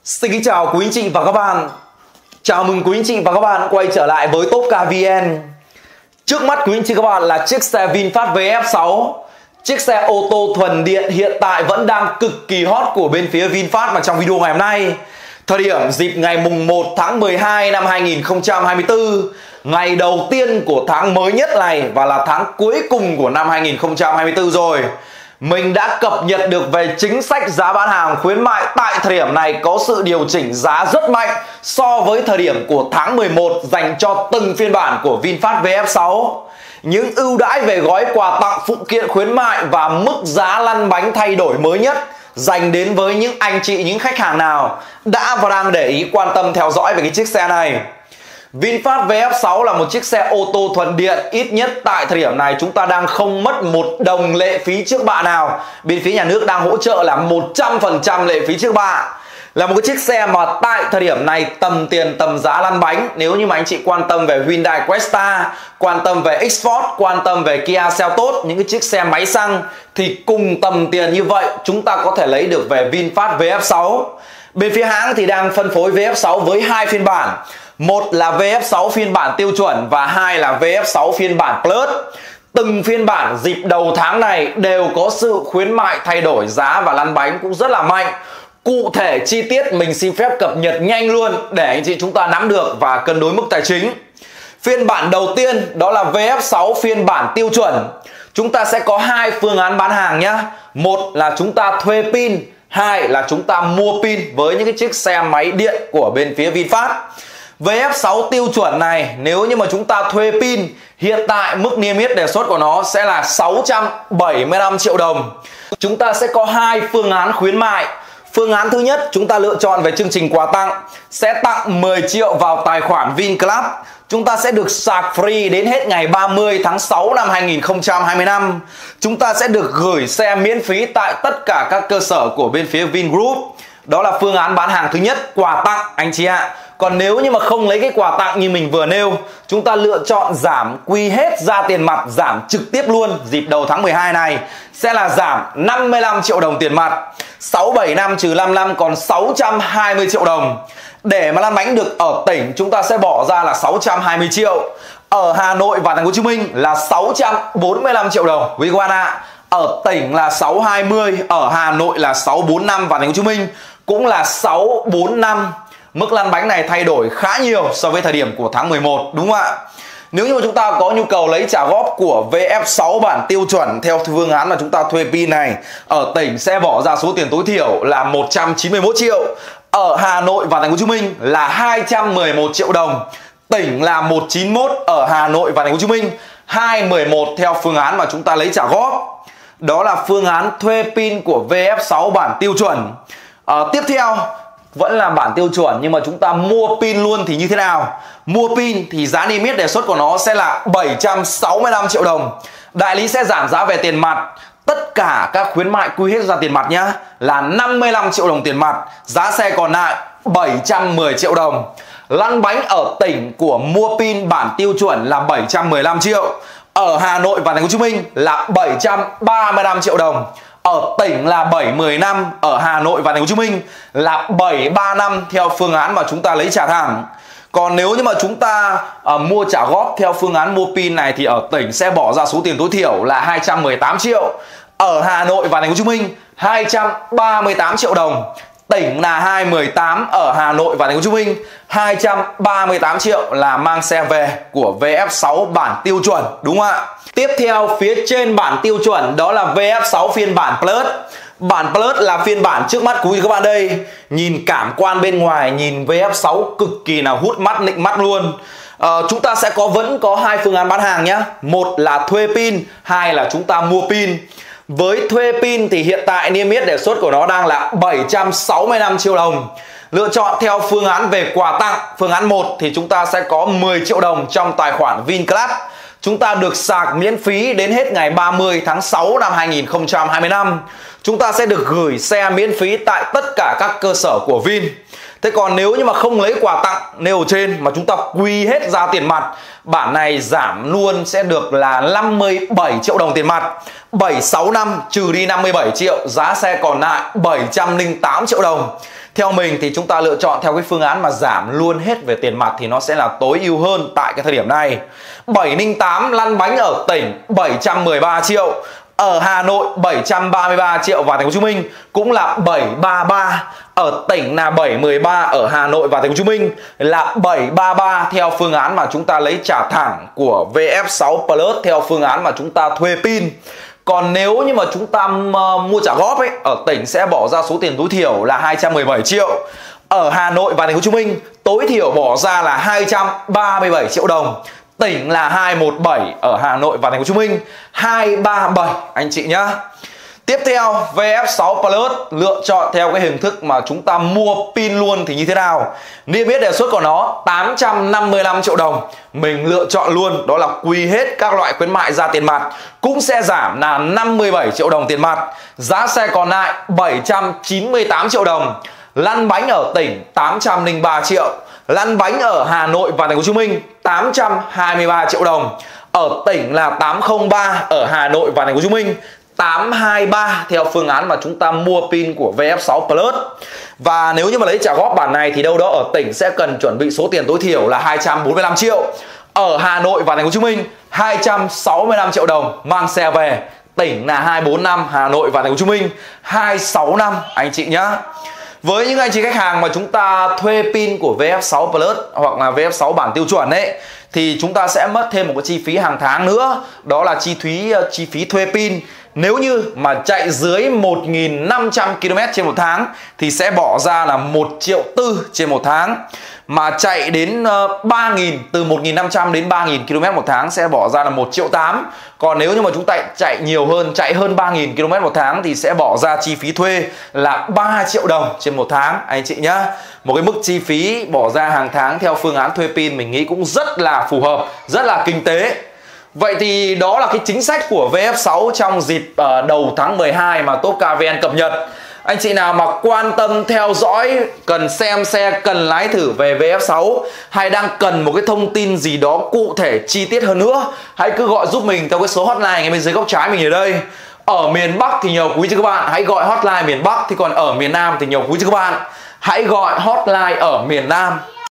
Xin kính chào quý anh chị và các bạn. Chào mừng quý anh chị và các bạn quay trở lại với Top Car VN. Trước mắt quý anh chị và các bạn là chiếc xe VinFast VF6. Chiếc xe ô tô thuần điện hiện tại vẫn đang cực kỳ hot của bên phía VinFast mà trong video ngày hôm nay. Thời điểm dịp ngày mùng 1 tháng 12 năm 2024, ngày đầu tiên của tháng mới nhất này và là tháng cuối cùng của năm 2024 rồi. Mình đã cập nhật được về chính sách giá bán hàng khuyến mại tại thời điểm này có sự điều chỉnh giá rất mạnh so với thời điểm của tháng 11 dành cho từng phiên bản của VinFast VF6. Những ưu đãi về gói quà tặng phụ kiện khuyến mại và mức giá lăn bánh thay đổi mới nhất dành đến với những anh chị, những khách hàng nào đã và đang để ý quan tâm theo dõi về cái chiếc xe này. VinFast VF6 là một chiếc xe ô tô thuần điện, ít nhất tại thời điểm này chúng ta đang không mất một đồng lệ phí trước bạ nào. Bên phía nhà nước đang hỗ trợ là 100% lệ phí trước bạ. Là một cái chiếc xe mà tại thời điểm này tầm tiền tầm giá lăn bánh. Nếu như mà anh chị quan tâm về Hyundai Cresta, quan tâm về X-Force, quan tâm về Kia Seltos, những cái chiếc xe máy xăng thì cùng tầm tiền như vậy chúng ta có thể lấy được về VinFast VF6. Bên phía hãng thì đang phân phối VF6 với hai phiên bản. Một là VF6 phiên bản tiêu chuẩn và hai là VF6 phiên bản Plus. Từng phiên bản dịp đầu tháng này đều có sự khuyến mại thay đổi giá và lăn bánh cũng rất là mạnh. Cụ thể chi tiết mình xin phép cập nhật nhanh luôn để anh chị chúng ta nắm được và cân đối mức tài chính. Phiên bản đầu tiên đó là VF6 phiên bản tiêu chuẩn. Chúng ta sẽ có hai phương án bán hàng nhé. Một là chúng ta thuê pin, hai là chúng ta mua pin với những cái chiếc xe máy điện của bên phía VinFast. VF6 tiêu chuẩn này nếu như mà chúng ta thuê pin, hiện tại mức niêm yết đề xuất của nó sẽ là 675 triệu đồng. Chúng ta sẽ có hai phương án khuyến mại. Phương án thứ nhất chúng ta lựa chọn về chương trình quà tặng, sẽ tặng 10 triệu vào tài khoản VinClub. Chúng ta sẽ được sạc free đến hết ngày 30 tháng 6 năm 2025. Chúng ta sẽ được gửi xe miễn phí tại tất cả các cơ sở của bên phía Vingroup. Đó là phương án bán hàng thứ nhất, quà tặng anh chị ạ. Còn nếu như mà không lấy cái quà tặng như mình vừa nêu, chúng ta lựa chọn giảm quy hết ra tiền mặt, giảm trực tiếp luôn dịp đầu tháng 12 này sẽ là giảm 55 triệu đồng tiền mặt. 67 năm trừ 5 năm còn 620 triệu đồng. Để mà lăn bánh được ở tỉnh chúng ta sẽ bỏ ra là 620 triệu. Ở Hà Nội và thành phố Hồ Chí Minh là 645 triệu đồng quý quan ạ. Ở tỉnh là 620, ở Hà Nội là 645 và thành phố Hồ Chí Minh cũng là 645. Mức lăn bánh này thay đổi khá nhiều so với thời điểm của tháng 11 đúng không ạ? Nếu như mà chúng ta có nhu cầu lấy trả góp của VF6 bản tiêu chuẩn theo phương án mà chúng ta thuê pin này, ở tỉnh sẽ bỏ ra số tiền tối thiểu là 191 triệu. Ở Hà Nội và thành phố Hồ Chí Minh là 211 triệu đồng. Tỉnh là 191, ở Hà Nội và thành phố Hồ Chí Minh 211 theo phương án mà chúng ta lấy trả góp. Đó là phương án thuê pin của VF6 bản tiêu chuẩn. Tiếp theo vẫn là bản tiêu chuẩn nhưng mà chúng ta mua pin luôn thì như thế nào? Mua pin thì giá niêm yết đề xuất của nó sẽ là 765 triệu đồng. Đại lý sẽ giảm giá về tiền mặt. Tất cả các khuyến mại quy hết ra tiền mặt nhá là 55 triệu đồng tiền mặt. Giá xe còn lại 710 triệu đồng. Lăn bánh ở tỉnh của mua pin bản tiêu chuẩn là 715 triệu. Ở Hà Nội và thành phố Hồ Chí Minh là 735 triệu đồng. Ở tỉnh là 7-10 năm, ở Hà Nội và thành phố Hồ Chí Minh là 7-3 năm theo phương án mà chúng ta lấy trả thẳng. Còn nếu như mà chúng ta mua trả góp theo phương án mua pin này thì ở tỉnh sẽ bỏ ra số tiền tối thiểu là 218 triệu. Ở Hà Nội và thành phố Hồ Chí Minh 238 triệu đồng. Tỉnh là 218, ở Hà Nội và thành phố Hồ Chí Minh 238 triệu là mang xe về của VF6 bản tiêu chuẩn đúng không ạ? Tiếp theo phía trên bản tiêu chuẩn đó là VF6 phiên bản Plus. Bản Plus là phiên bản trước mắt của các bạn đây. Nhìn cảm quan bên ngoài, nhìn VF6 cực kỳ là hút mắt, nịnh mắt luôn. Chúng ta sẽ vẫn có hai phương án bán hàng nhé. Một là thuê pin, hai là chúng ta mua pin. Với thuê pin thì hiện tại niêm yết đề xuất của nó đang là 765 triệu đồng. Lựa chọn theo phương án về quà tặng. Phương án 1 thì chúng ta sẽ có 10 triệu đồng trong tài khoản VinClub. Chúng ta được sạc miễn phí đến hết ngày 30 tháng 6 năm 2025. Chúng ta sẽ được gửi xe miễn phí tại tất cả các cơ sở của Vin. Thế còn nếu như mà không lấy quà tặng nêu trên mà chúng ta quy hết ra tiền mặt, bản này giảm luôn sẽ được là 57 triệu đồng tiền mặt. 76 năm trừ đi 57 triệu, giá xe còn lại 708 triệu đồng. Theo mình thì chúng ta lựa chọn theo cái phương án mà giảm luôn hết về tiền mặt thì nó sẽ là tối ưu hơn tại cái thời điểm này. 708 lăn bánh ở tỉnh 713 triệu, ở Hà Nội 733 triệu và thành phố Hồ Chí Minh cũng là 733. Ở tỉnh là 713, ở Hà Nội và thành phố Hồ Chí Minh là 733 theo phương án mà chúng ta lấy trả thẳng của VF6 Plus theo phương án mà chúng ta thuê pin. Còn nếu như mà chúng ta mua trả góp ấy, ở tỉnh sẽ bỏ ra số tiền tối thiểu là 217 triệu. Ở Hà Nội và thành phố Hồ Chí Minh tối thiểu bỏ ra là 237 triệu đồng. Tỉnh là 217, ở Hà Nội và thành phố Hồ Chí Minh 237 anh chị nhá. Tiếp theo VF6 Plus lựa chọn theo cái hình thức mà chúng ta mua pin luôn thì như thế nào? Niêm yết đề xuất của nó 855 triệu đồng. Mình lựa chọn luôn đó là quy hết các loại khuyến mại ra tiền mặt, cũng sẽ giảm là 57 triệu đồng tiền mặt. Giá xe còn lại 798 triệu đồng. Lăn bánh ở tỉnh 803 triệu. Lăn bánh ở Hà Nội và thành phố Hồ Chí Minh 823 triệu đồng. Ở tỉnh là 803, ở Hà Nội và thành phố Hồ Chí Minh 823 theo phương án mà chúng ta mua pin của VF6 Plus. Và nếu như mà lấy trả góp bản này thì đâu đó ở tỉnh sẽ cần chuẩn bị số tiền tối thiểu là 245 triệu. Ở Hà Nội và thành phố Hồ Chí Minh 265 triệu đồng mang xe về. Tỉnh là 245, Hà Nội và thành phố Hồ Chí Minh 265 anh chị nhá. Với những anh chị khách hàng mà chúng ta thuê pin của VF6 Plus hoặc là VF6 bản tiêu chuẩn ấy thì chúng ta sẽ mất thêm một cái chi phí hàng tháng nữa, đó là chi phí thuê pin. Nếu như mà chạy dưới 1.500 km trên một tháng thì sẽ bỏ ra là 1,4 triệu trên một tháng. Mà chạy đến 3.000, từ 1.500 đến 3.000 km một tháng sẽ bỏ ra là 1,8 triệu. Còn nếu như mà chúng ta chạy nhiều hơn, chạy hơn 3.000 km một tháng thì sẽ bỏ ra chi phí thuê là 3 triệu đồng trên một tháng anh chị nhá. Một cái mức chi phí bỏ ra hàng tháng theo phương án thuê pin mình nghĩ cũng rất là phù hợp, rất là kinh tế. Vậy thì đó là cái chính sách của VF6 trong dịp đầu tháng 12 mà Top Car VN cập nhật. Anh chị nào mà quan tâm theo dõi, cần xem xe, cần lái thử về VF6 hay đang cần một cái thông tin gì đó cụ thể chi tiết hơn nữa, hãy cứ gọi giúp mình theo cái số hotline ngay bên dưới góc trái mình ở đây. Ở miền Bắc thì nhiều quý chị các bạn hãy gọi hotline miền Bắc, thì còn ở miền Nam thì nhiều quý chị các bạn hãy gọi hotline ở miền Nam.